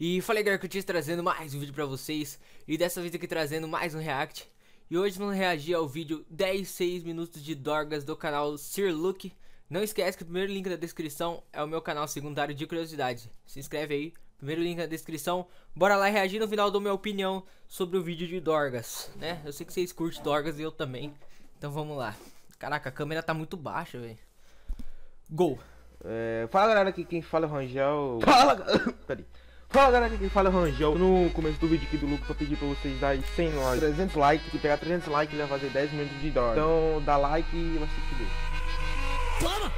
E falei, galera, que eu tinha trazendo mais um vídeo pra vocês. E dessa vez aqui trazendo mais um react. E hoje vamos reagir ao vídeo 6 minutos de Dorgas do canal Sir Luke. Não esquece que o primeiro link da descrição é o meu canal secundário de curiosidades. Se inscreve aí, primeiro link na descrição. Bora lá reagir, no final dou minha opinião sobre o vídeo de Dorgas, né? Eu sei que vocês curtem Dorgas e eu também. Então vamos lá. Caraca, a câmera tá muito baixa, velho. Gol! Fala galera, aqui quem fala é o Rangel. Fala galera, aqui quem fala é o Rangel. No começo do vídeo aqui do Lucas eu pedi pra vocês darem 100 likes, 300 likes. E pegar 300 likes ele vai fazer 10 minutos de Dorgas. Então dá like e vai se fuder. Toma!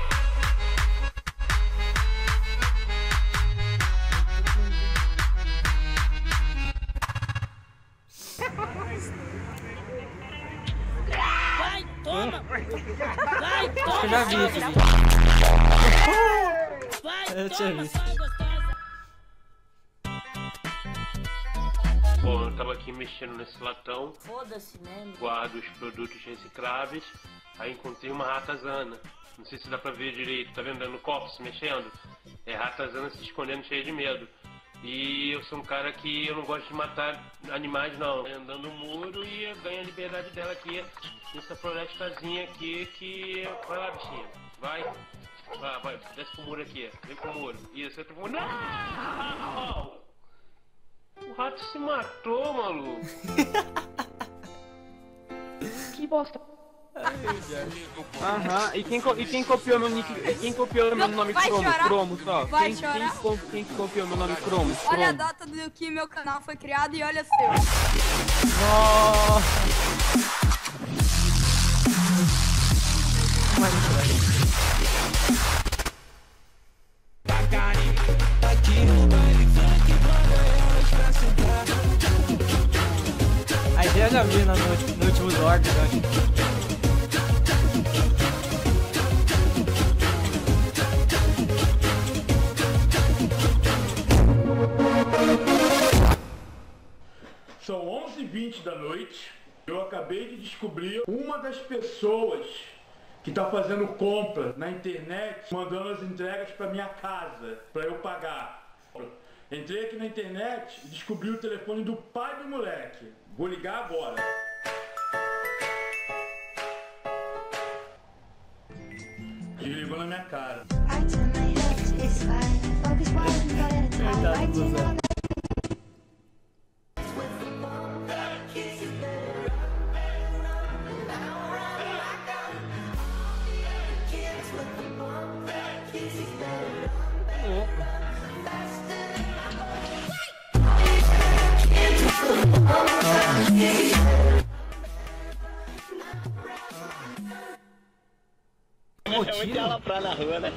Vai, toma! Vai, toma! Eu já vi esse vídeo. Vai, Eu tinha toma, visto. sua gostosa! Bom, eu tava aqui mexendo nesse latão, Foda-se mesmo. guardo os produtos recicláveis, aí encontrei uma ratazana. Não sei se dá pra ver direito, tá vendo? No copo se mexendo. É ratazana se escondendo cheia de medo. E eu sou um cara que eu não gosto de matar animais não. Andando no muro e eu ganho a liberdade dela aqui, nessa florestazinha aqui que... Vai lá, bichinha. Vai. Vai. Desce pro muro aqui. Vem pro muro. Isso, entra pro muro. Não! O rato se matou, maluco. Que bosta. Aham, e quem copiou meu nick? Quem copiou meu nome Vai Cromo? chorar. Cromo só. Vai Quem chorar. copiou meu nome Cromo? Olha a Cromo. data do que meu canal foi criado e olha o seu. Aí já vi no último Dorgas, eu acho. São 11h20 da noite. Eu acabei de descobrir uma das pessoas que está fazendo compra na internet, mandando as entregas para minha casa, para eu pagar. Entrei aqui na internet e descobri o telefone do pai do moleque. Vou ligar agora. Ele ligou na minha cara. Coitado do Zé. É muito ela pra na rua, né?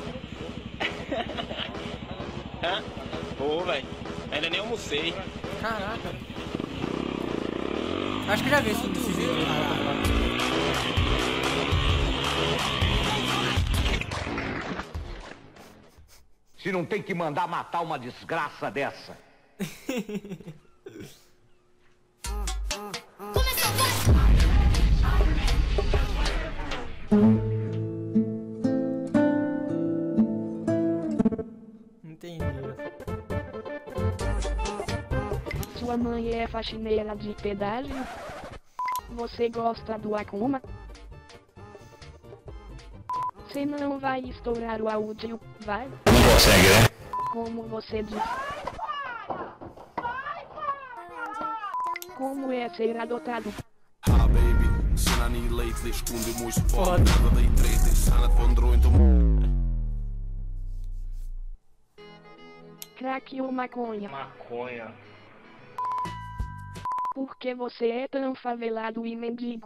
Hã? Pô, velho. Ainda nem almocei. Caraca. Acho que já vi esse vídeo. Se não tem que mandar matar uma desgraça dessa. Entendi. Sua mãe é faxineira de pedágio? Você gosta do Akuma? Você não vai estourar o áudio, vai? Não consegue, né? Como você diz. Como é ser adotado? Foda. Crack ou maconha? Maconha. Por que você é tão favelado e mendigo?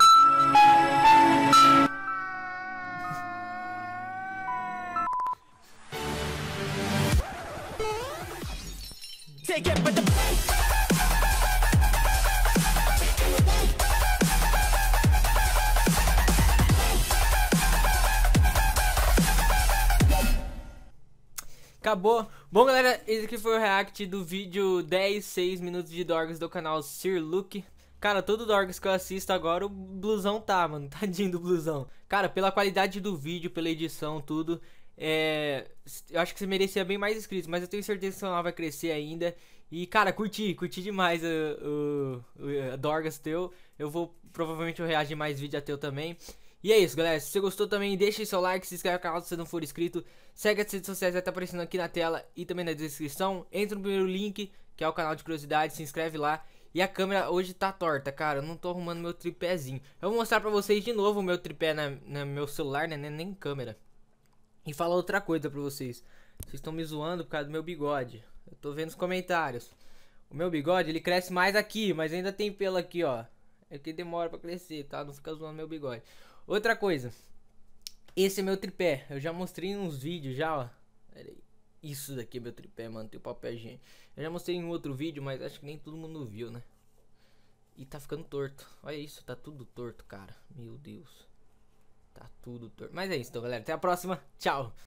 Acabou. Bom, galera, esse aqui foi o react do vídeo 6 minutos de Dorgas do canal Sir Luke. Cara, todo Dorgas que eu assisto agora, o blusão tá, mano. Tadinho do blusão. Cara, pela qualidade do vídeo, pela edição, tudo, Eu acho que você merecia bem mais inscritos, mas eu tenho certeza que seu canal vai crescer ainda. E, cara, curti demais o Dorgas teu. Eu vou, provavelmente, eu reagir mais vídeo a teu também. E é isso, galera. Se você gostou também, deixa seu like, se inscreve no canal se você não for inscrito. Segue as redes sociais, vai estar aparecendo aqui na tela e também na descrição. Entra no primeiro link, que é o canal de curiosidade, se inscreve lá. E a câmera hoje tá torta, cara, eu não tô arrumando meu tripézinho. Eu vou mostrar pra vocês de novo o meu tripé no meu celular, né, nem câmera. E falar outra coisa pra vocês. Vocês estão me zoando por causa do meu bigode. Eu tô vendo os comentários. O meu bigode, ele cresce mais aqui, mas ainda tem pelo aqui, ó. É que demora pra crescer, tá? Não fica zoando meu bigode. Outra coisa. Esse é meu tripé. Eu já mostrei nos vídeos já, ó. Pera aí. Isso daqui é meu tripé, mano. Tem o papel higiênico. Eu já mostrei em outro vídeo, mas acho que nem todo mundo viu, né? E tá ficando torto. Olha isso, tá tudo torto, cara. Meu Deus. Tá tudo torto. Mas é isso, então, galera. Até a próxima. Tchau.